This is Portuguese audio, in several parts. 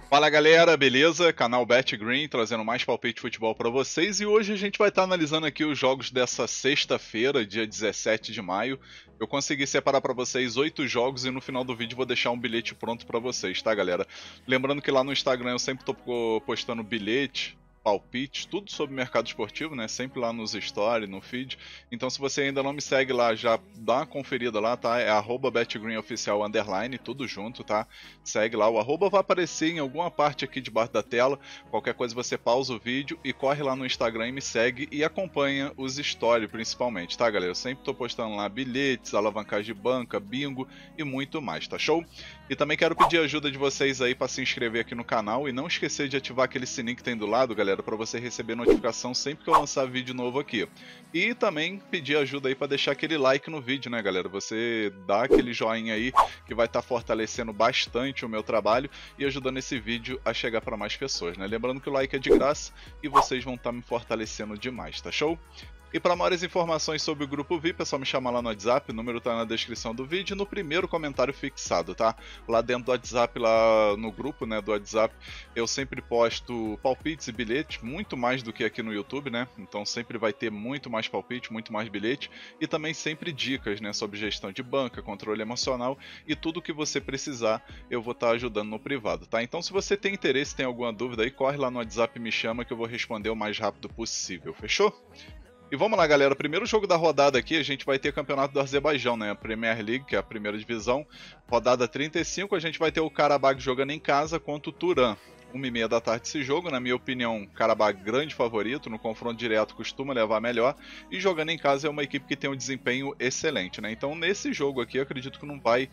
Fala galera, beleza? Canal Bet Green trazendo mais palpite de futebol para vocês e hoje a gente vai estar analisando aqui os jogos dessa sexta-feira, dia 17 de maio. Eu consegui separar para vocês 8 jogos e no final do vídeo vou deixar um bilhete pronto para vocês, tá galera? Lembrando que lá no Instagram eu sempre tô postando bilhete, palpites, tudo sobre mercado esportivo, né? Sempre lá nos stories, no feed. Então se você ainda não me segue lá, já dá uma conferida lá, tá? É @betgreenoficial_, tudo junto, tá? Segue lá, o arroba vai aparecer em alguma parte aqui debaixo da tela. Qualquer coisa você pausa o vídeo e corre lá no Instagram e me segue e acompanha os stories principalmente, tá galera? Eu sempre tô postando lá bilhetes, alavancagem de banca, bingo e muito mais, tá show? E também quero pedir a ajuda de vocês aí para se inscrever aqui no canal e não esquecer de ativar aquele sininho que tem do lado, galera, para você receber notificação sempre que eu lançar vídeo novo aqui. E também pedir ajuda aí para deixar aquele like no vídeo, né, galera? Você dá aquele joinha aí que vai estar fortalecendo bastante o meu trabalho e ajudando esse vídeo a chegar para mais pessoas, né? Lembrando que o like é de graça e vocês vão estar me fortalecendo demais, tá show? E para maiores informações sobre o grupo VIP, é só me chamar lá no WhatsApp, o número tá na descrição do vídeo, no primeiro comentário fixado, tá? Lá dentro do WhatsApp, lá no grupo, né, do WhatsApp, eu sempre posto palpites e bilhetes, muito mais do que aqui no YouTube, né? Então sempre vai ter muito mais palpite, muito mais bilhete e também sempre dicas, né, sobre gestão de banca, controle emocional e tudo que você precisar, eu vou estar ajudando no privado, tá? Então se você tem interesse, tem alguma dúvida aí, corre lá no WhatsApp e me chama que eu vou responder o mais rápido possível, fechou? E vamos lá, galera. O primeiro jogo da rodada aqui, a gente vai ter campeonato do Azerbaijão, né? A Premier League, que é a primeira divisão. Rodada 35, a gente vai ter o Karabag jogando em casa contra o Turan. 1h30 da tarde esse jogo, na minha opinião, Karabag grande favorito, no confronto direto costuma levar melhor, e jogando em casa é uma equipe que tem um desempenho excelente, né? Então nesse jogo aqui eu acredito que não vai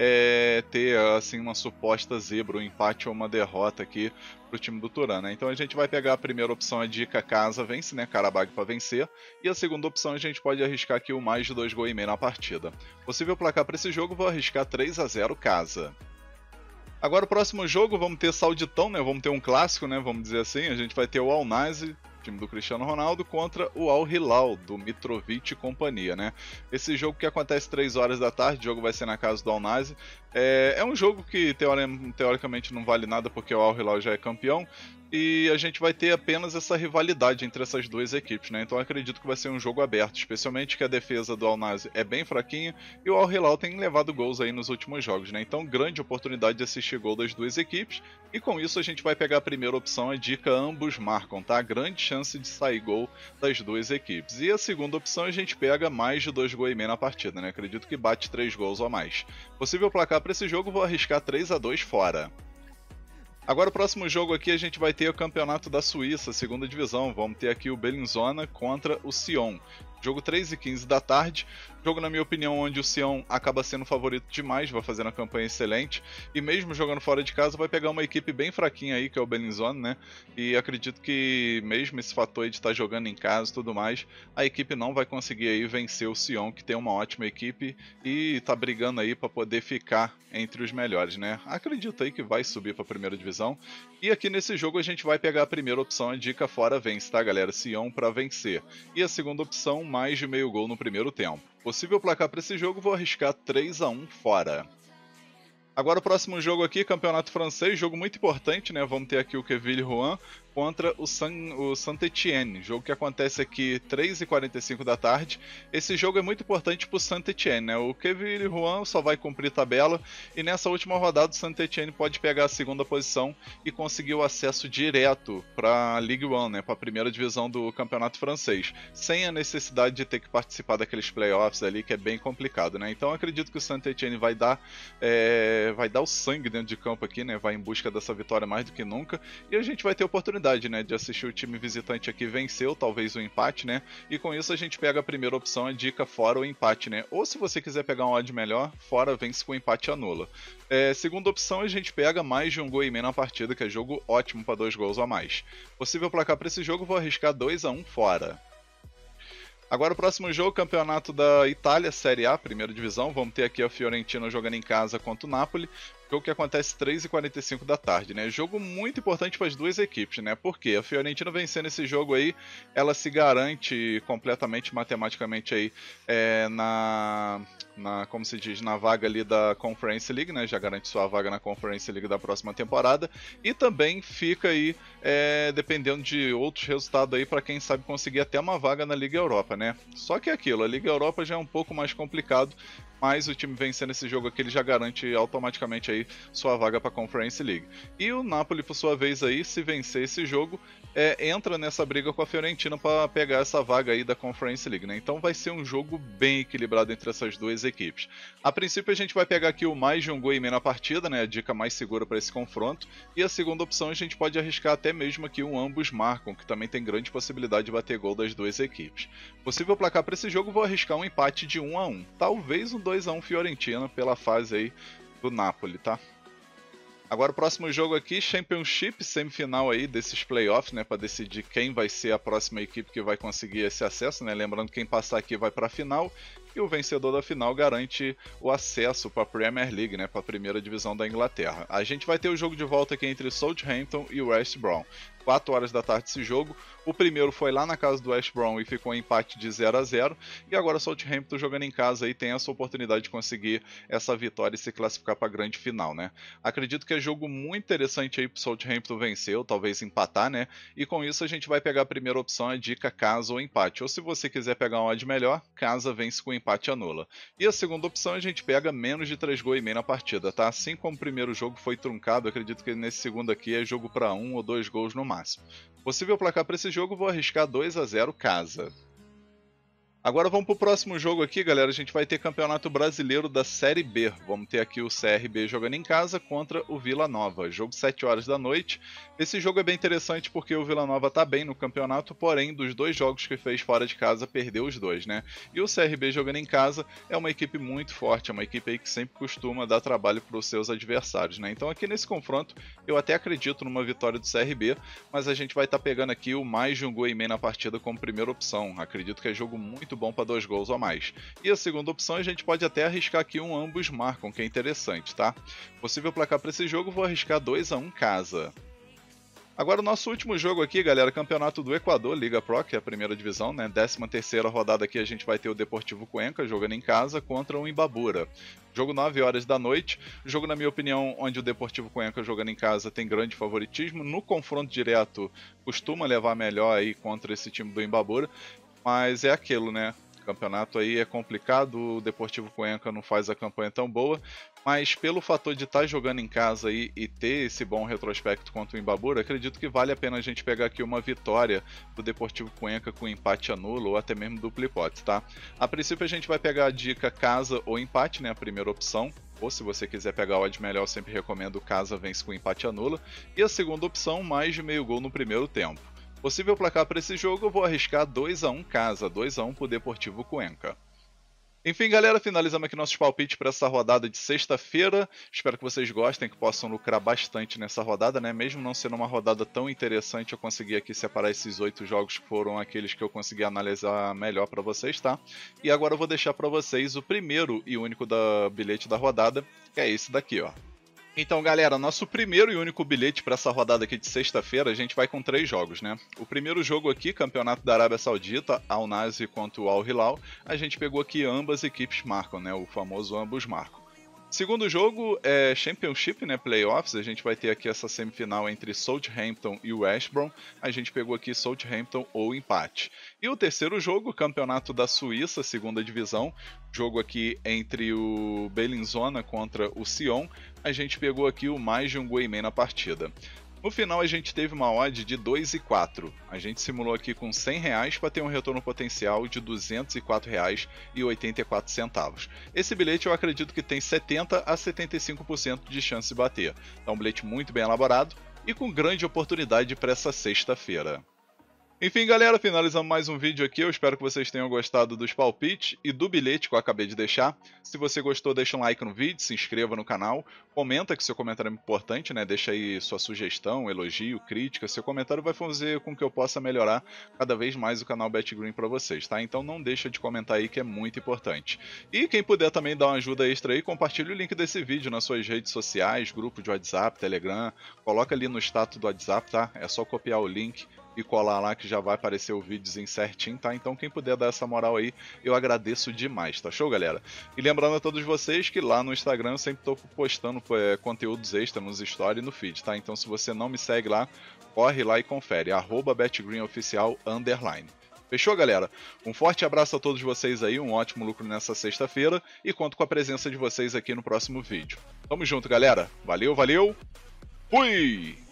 ter assim uma suposta zebra, um empate ou uma derrota aqui pro time do Turan, né? Então a gente vai pegar a primeira opção, a dica casa vence, né? Karabag para vencer, e a segunda opção a gente pode arriscar aqui o mais de 2,5 gols na partida. Possível placar para esse jogo, vou arriscar 3-0 casa. Agora o próximo jogo, vamos ter Sauditão, né? Vamos ter um clássico, né? Vamos dizer assim. A gente vai ter o Al Nassr, time do Cristiano Ronaldo, contra o Al Hilal, do Mitrovic e companhia, né? Esse jogo que acontece 3 horas da tarde, o jogo vai ser na casa do Al Nassr. É um jogo que teoricamente não vale nada porque o Al Hilal já é campeão. E a gente vai ter apenas essa rivalidade entre essas duas equipes, né? Então eu acredito que vai ser um jogo aberto, especialmente que a defesa do Al Nassr é bem fraquinha e o Al Hilal tem levado gols aí nos últimos jogos, né? Então grande oportunidade de assistir gol das duas equipes e com isso a gente vai pegar a primeira opção, a dica ambos marcam, tá? Grande chance de sair gol das duas equipes. E a segunda opção a gente pega mais de 2,5 gols na partida, né? Acredito que bate 3 gols ou mais. Possível placar para esse jogo, vou arriscar 3-2 fora. Agora o próximo jogo aqui a gente vai ter o campeonato da Suíça, segunda divisão. Vamos ter aqui o Bellinzona contra o Sion. Jogo 3h15 da tarde, jogo na minha opinião onde o Sion acaba sendo favorito demais, vai fazendo uma campanha excelente e mesmo jogando fora de casa vai pegar uma equipe bem fraquinha aí que é o Bellinzona, né? E acredito que mesmo esse fator aí de estar jogando em casa e tudo mais, a equipe não vai conseguir aí vencer o Sion, que tem uma ótima equipe e tá brigando aí para poder ficar entre os melhores, né? Acredito aí que vai subir para a primeira divisão. E aqui nesse jogo a gente vai pegar a primeira opção, a dica fora vence, tá galera? Sion para vencer. E a segunda opção, mais de meio gol no primeiro tempo. Possível placar para esse jogo, vou arriscar 3-1 fora. Agora o próximo jogo aqui, campeonato francês, jogo muito importante, né? Vamos ter aqui o Quevilly Rouen contra o Saint-Étienne, jogo que acontece aqui 3h45 da tarde. Esse jogo é muito importante para o Saint-Étienne, né? O Quevilly Rouen só vai cumprir tabela e nessa última rodada o Saint-Étienne pode pegar a segunda posição e conseguir o acesso direto para a Ligue 1, né? Para a primeira divisão do campeonato francês, sem a necessidade de ter que participar daqueles playoffs ali que é bem complicado, né? Então eu acredito que o Saint-Étienne vai dar o sangue dentro de campo aqui, né? Vai em busca dessa vitória mais do que nunca e a gente vai ter oportunidade, né, de assistir o time visitante aqui vencer, ou talvez o empate, né? E com isso a gente pega a primeira opção, a dica fora o empate, né? Ou se você quiser pegar um odd melhor, fora vence com empate anula. Segunda opção a gente pega mais de 1,5 gols na partida, que é jogo ótimo para 2 gols a mais. Possível placar para esse jogo, vou arriscar 2-1 fora. Agora o próximo jogo, campeonato da Itália, Série A, primeira divisão. Vamos ter aqui a Fiorentina jogando em casa contra o Napoli. Jogo que acontece 3h45 da tarde, né? Jogo muito importante para as duas equipes, né? Porque a Fiorentina vencendo esse jogo aí, ela se garante completamente, matematicamente aí, como se diz, na vaga ali da Conference League, né? Já garante sua vaga na Conference League da próxima temporada. E também fica aí, dependendo de outros resultados aí, para quem sabe conseguir até uma vaga na Liga Europa, né? Só que é aquilo, a Liga Europa já é um pouco mais complicado, mas o time vencendo esse jogo aqui, ele já garante automaticamente aí sua vaga para a Conference League. E o Napoli, por sua vez aí, se vencer esse jogo, entra nessa briga com a Fiorentina para pegar essa vaga aí da Conference League, né? Então vai ser um jogo bem equilibrado entre essas duas equipes. A princípio a gente vai pegar aqui o mais de um gol e meio na partida, né? A dica mais segura para esse confronto. E a segunda opção a gente pode arriscar até mesmo aqui um ambos marcam, que também tem grande possibilidade de bater gol das duas equipes. Possível placar para esse jogo, vou arriscar um empate de 1-1. Talvez um 2-1 Fiorentina pela fase aí do Napoli, tá? Agora o próximo jogo aqui, Championship, semifinal aí desses playoffs, né, para decidir quem vai ser a próxima equipe que vai conseguir esse acesso, né? Lembrando que quem passar aqui vai para a final e o vencedor da final garante o acesso para a Premier League, né, para a primeira divisão da Inglaterra. A gente vai ter o jogo de volta aqui entre Southampton e West Brom. 4 horas da tarde esse jogo. O primeiro foi lá na casa do West Brom e ficou em empate de 0-0. E agora o Southampton jogando em casa e tem essa oportunidade de conseguir essa vitória e se classificar para a grande final, né? Acredito que é jogo muito interessante aí para o Southampton vencer, ou talvez empatar, né? E com isso a gente vai pegar a primeira opção, a dica casa ou empate. Ou se você quiser pegar um odd melhor, casa vence com empate anula. E a segunda opção a gente pega menos de 3 gols e meio na partida, tá? Assim como o primeiro jogo foi truncado, acredito que nesse segundo aqui é jogo para 1 ou 2 gols no máximo. Possível placar para esse jogo, vou arriscar 2-0 casa. Agora vamos para o próximo jogo aqui, galera. A gente vai ter Campeonato Brasileiro da Série B. Vamos ter aqui o CRB jogando em casa contra o Vila Nova. Jogo 7 horas da noite. Esse jogo é bem interessante porque o Vila Nova está bem no campeonato, porém, dos 2 jogos que fez fora de casa, perdeu os 2, né? E o CRB jogando em casa é uma equipe muito forte, é uma equipe aí que sempre costuma dar trabalho para os seus adversários, né? Então aqui nesse confronto, eu até acredito numa vitória do CRB, mas a gente vai estar pegando aqui o mais de um gol e meio na partida como primeira opção. Acredito que é jogo muito bom para 2 gols ou mais. E a segunda opção a gente pode até arriscar aqui um ambos marcam, que é interessante, tá? Possível placar para esse jogo, vou arriscar 2-1 casa. Agora o nosso último jogo aqui, galera, Campeonato do Equador, Liga Pro, que é a primeira divisão, né? 13ª rodada aqui a gente vai ter o Deportivo Cuenca jogando em casa contra o Imbabura. Jogo 9 horas da noite, jogo na minha opinião onde o Deportivo Cuenca jogando em casa tem grande favoritismo, no confronto direto costuma levar melhor aí contra esse time do Imbabura, mas é aquilo, né? O campeonato aí é complicado, o Deportivo Cuenca não faz a campanha tão boa, mas pelo fator de estar jogando em casa aí e ter esse bom retrospecto contra o Imbabura, acredito que vale a pena a gente pegar aqui uma vitória do Deportivo Cuenca com empate nulo ou até mesmo duplo hipótese, tá? A princípio a gente vai pegar a dica casa ou empate, né, a primeira opção. Ou se você quiser pegar o odd melhor, eu sempre recomendo casa vence com empate nula. E a segunda opção, mais de meio gol no primeiro tempo. Possível placar para esse jogo, eu vou arriscar 2-1 casa, 2-1 para o Deportivo Cuenca. Enfim, galera, finalizamos aqui nossos palpites para essa rodada de sexta-feira. Espero que vocês gostem, que possam lucrar bastante nessa rodada, né? Mesmo não sendo uma rodada tão interessante, eu consegui aqui separar esses 8 jogos que foram aqueles que eu consegui analisar melhor para vocês, tá? E agora eu vou deixar para vocês o primeiro e único bilhete da rodada, que é esse daqui, ó. Então, galera, nosso primeiro e único bilhete para essa rodada aqui de sexta-feira, a gente vai com 3 jogos, né? O primeiro jogo aqui, Campeonato da Arábia Saudita, Al Nassr contra o Al Hilal, a gente pegou aqui ambas equipes marcam, né? O famoso ambos marcam. Segundo jogo é Championship, né, Playoffs, a gente vai ter aqui essa semifinal entre Southampton e West Brom, a gente pegou aqui Southampton ou empate. E o terceiro jogo, Campeonato da Suíça, segunda divisão, jogo aqui entre o Bellinzona contra o Sion, a gente pegou aqui o mais de um gol e meio na partida. No final a gente teve uma odd de 2,4. A gente simulou aqui com R$100 para ter um retorno potencial de R$204,84. Esse bilhete eu acredito que tem 70 a 75% de chance de bater. Então um bilhete muito bem elaborado e com grande oportunidade para essa sexta-feira. Enfim, galera, finalizamos mais um vídeo aqui. Eu espero que vocês tenham gostado dos palpites e do bilhete que eu acabei de deixar. Se você gostou, deixa um like no vídeo, se inscreva no canal, comenta, que seu comentário é importante, né? Deixa aí sua sugestão, elogio, crítica. Seu comentário vai fazer com que eu possa melhorar cada vez mais o canal BetGreen para vocês, tá? Então não deixa de comentar aí, que é muito importante. E quem puder também dar uma ajuda extra aí, compartilhe o link desse vídeo nas suas redes sociais, grupo de WhatsApp, Telegram. Coloca ali no status do WhatsApp, tá? É só copiar o link e colar lá que já vai aparecer o videozinho certinho, tá? Então quem puder dar essa moral aí, eu agradeço demais, tá show, galera? E lembrando a todos vocês que lá no Instagram eu sempre tô postando conteúdos extras nos stories e no feed, tá? Então se você não me segue lá, corre lá e confere, @betgreenoficial_. Fechou, galera? Um forte abraço a todos vocês aí, um ótimo lucro nessa sexta-feira e conto com a presença de vocês aqui no próximo vídeo. Tamo junto, galera. Valeu, valeu. Fui!